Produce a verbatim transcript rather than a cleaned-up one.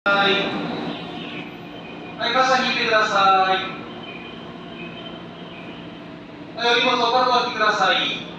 はい。はい、傘引いてください。はい、お荷物おかごお引きください。